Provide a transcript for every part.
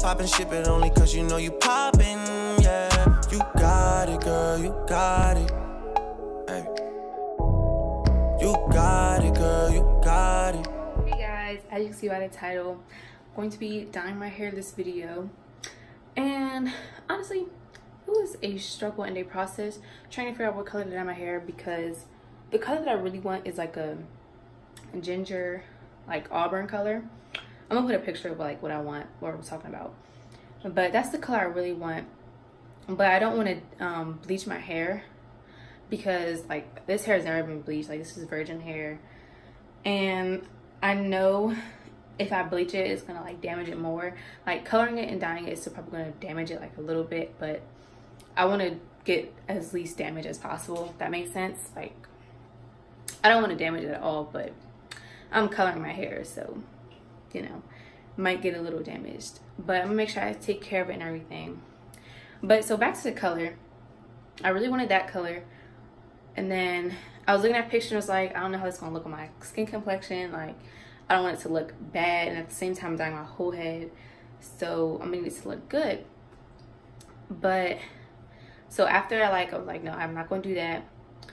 Pop and ship it only cause you know you poppin', yeah. You got it, girl, you got it. Hey. You got it, girl, you got it. Hey guys, as you can see by the title, I'm going to be dyeing my hair this video. And honestly, it was a struggle and a process trying to figure out what color to dye my hair, because the color that I really want is like a ginger, like auburn color. I'm gonna put a picture of like what I want, what I'm talking about. But that's the color I really want. But I don't want to bleach my hair, because like this hair has never been bleached. Like this is virgin hair, and I know if I bleach it, it's gonna like damage it more. Like coloring it and dyeing it is still probably gonna damage it like a little bit, but I want to get as least damage as possible, if that makes sense. Like I don't want to damage it at all, but I'm coloring my hair, so you know, might get a little damaged, but I'm gonna make sure I take care of it and everything. But so back to the color, I really wanted that color, and then I was looking at pictures, was like, I don't know how it's gonna look on my skin complexion. Like I don't want it to look bad, and at the same time I'm dyeing my whole head, so I'm gonna need it to look good. But so after I was like, no, I'm not gonna do that.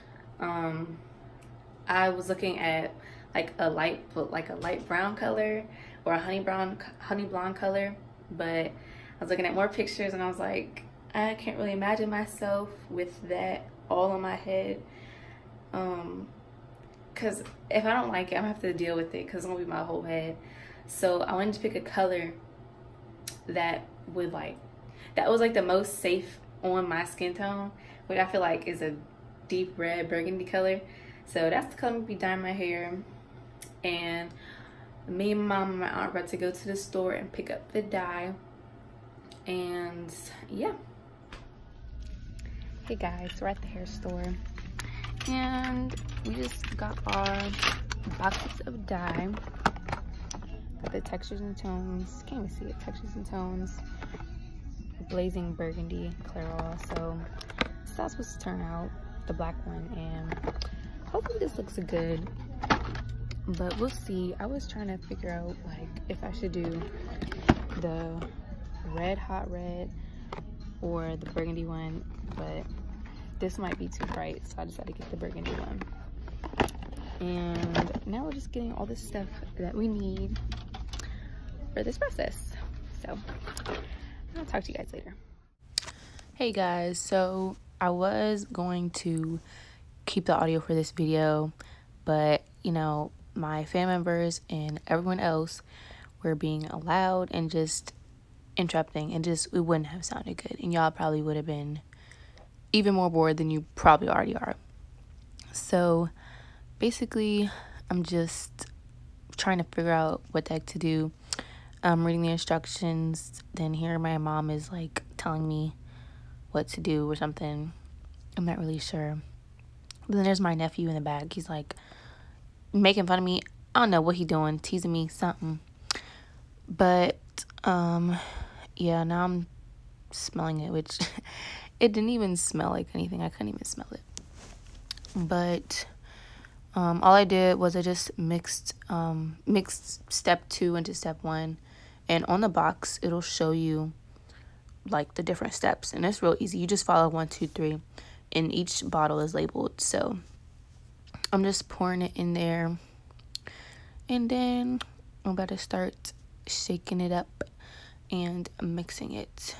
I was looking at like a light brown color or a honey blonde color, but I was looking at more pictures and I was like, I can't really imagine myself with that all on my head, because if I don't like it, I'm gonna have to deal with it, because it's gonna be my whole head. So I wanted to pick a color that would that was like the most safe on my skin tone, which I feel like is a deep red burgundy color. So that's the color I'm gonna be dyeing my hair. And me and my mom and my aunt are about to go to the store and pick up the dye. And yeah. Hey guys, we're at the hair store and we just got our boxes of dye. Got the textures and tones. Can't even see it. Textures and tones. Blazing burgundy Clairol. So that's supposed to turn out, the black one, and hopefully this looks good. But we'll see. I was trying to figure out like if I should do the hot red or the burgundy one, but this might be too bright, so I decided to get the burgundy one. And now we're just getting all the stuff that we need for this process. So I'll talk to you guys later. Hey guys, so I was going to keep the audio for this video, but you know, my family members and everyone else were being loud and just interrupting, and just it wouldn't have sounded good, and y'all probably would have been even more bored than you probably already are. So basically I'm just trying to figure out what the heck to do. I'm reading the instructions, then here my mom is like telling me what to do or something. I'm not really sure. But then there's my nephew in the back. He's like making fun of me. I don't know what he doing, teasing me, something. But yeah, now I'm smelling it, which it didn't even smell like anything. I couldn't even smell it. But all I did was I just mixed step 2 into step 1, and on the box it'll show you like the different steps, and it's real easy. You just follow 1, 2, 3, and each bottle is labeled. So I'm just pouring it in there, and then I'm about to start shaking it up and mixing it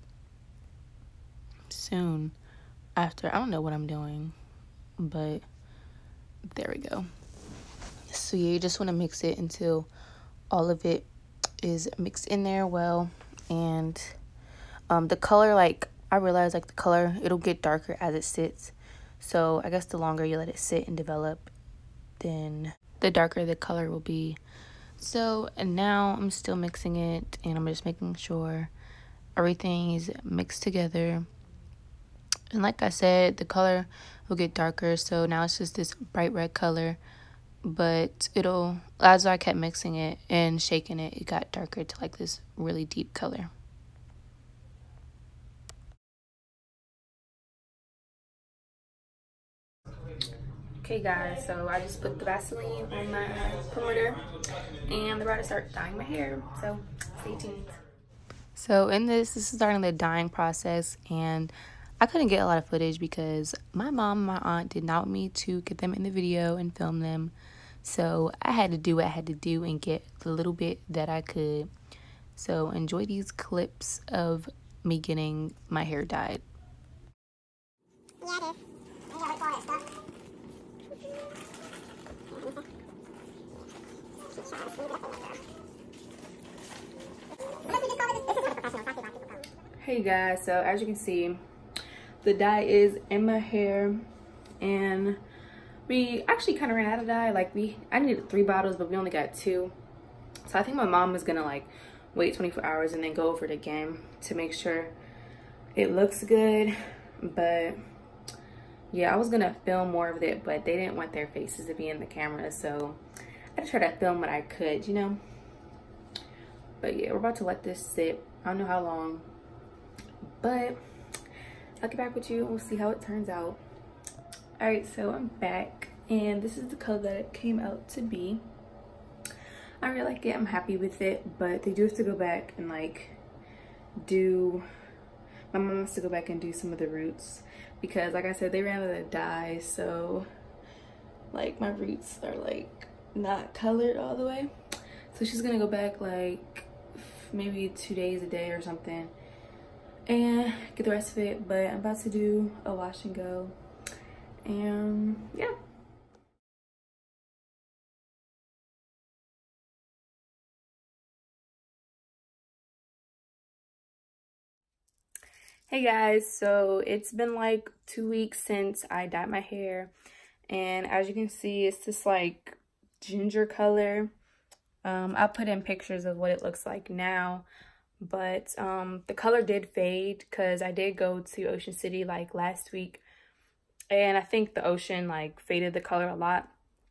soon after. I don't know what I'm doing, but there we go. So yeah, you just want to mix it until all of it is mixed in there well. And the color, like I realized like the color, it'll get darker as it sits. So I guess the longer you let it sit and develop, then the darker the color will be. So, and now I'm still mixing it, and I'm just making sure everything is mixed together. And like I said, the color will get darker, so now it's just this bright red color. But it'll, as I kept mixing it and shaking it, it got darker to like this really deep color. Okay guys, so I just put the Vaseline on my perimeter and I'm about to start dyeing my hair, so stay tuned. So in this is starting the dyeing process, and I couldn't get a lot of footage because my mom and my aunt did not want me to get them in the video and film them. So I had to do what I had to do and get the little bit that I could. So enjoy these clips of me getting my hair dyed. Yeah, it is. I gotta wait for it, stuff. Hey guys, so as you can see, the dye is in my hair, and we actually kind of ran out of dye. Like I needed 3 bottles, but we only got 2. So I think my mom was gonna like wait 24 hours and then go over it again to make sure it looks good. But yeah, I was gonna film more of it, but they didn't want their faces to be in the camera, so I tried to film what I could, you know. But yeah, we're about to let this sit. I don't know how long, but I'll get back with you and we'll see how it turns out. All right, so I'm back, and this is the color that it came out to be. I really like it. I'm happy with it, but they do have to go back and like my mom wants to go back and do some of the roots because, like I said, they ran out of dye, so like my roots are like not colored all the way. So she's gonna go back like maybe 2 days a day or something and get the rest of it. But I'm about to do a wash and go, and yeah. Hey guys, so it's been like 2 weeks since I dyed my hair, and as you can see, it's this like ginger color. I'll put in pictures of what it looks like now, but the color did fade because I did go to Ocean City like last week, and I think the ocean like faded the color a lot.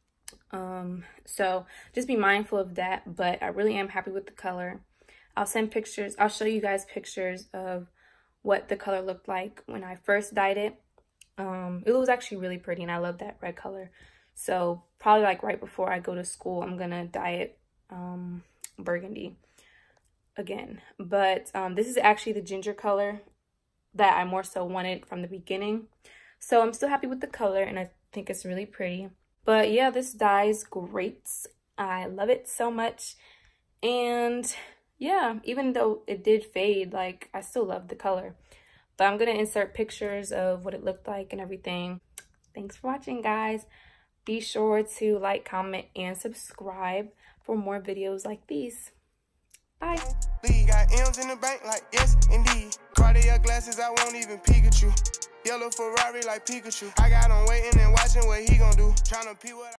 So just be mindful of that, but I really am happy with the color. I'll send pictures. I'll show you guys pictures of what the color looked like when I first dyed it. It was actually really pretty, and I love that red color. So probably like right before I go to school, I'm gonna dye it burgundy again. But this is actually the ginger color that I more so wanted from the beginning. So I'm still happy with the color, and I think it's really pretty. But yeah, this dye is great. I love it so much. And yeah, even though it did fade, like I still love the color. But I'm gonna insert pictures of what it looked like and everything. Thanks for watching, guys. Be sure to like, comment, and subscribe for more videos like these. Bye. Lee got M's in the bank, like yes, indeed. Cartier glasses, I won't even peek at you. Yellow Ferrari like Pikachu. I got him waiting and watching what he gon' do. Tryna pee what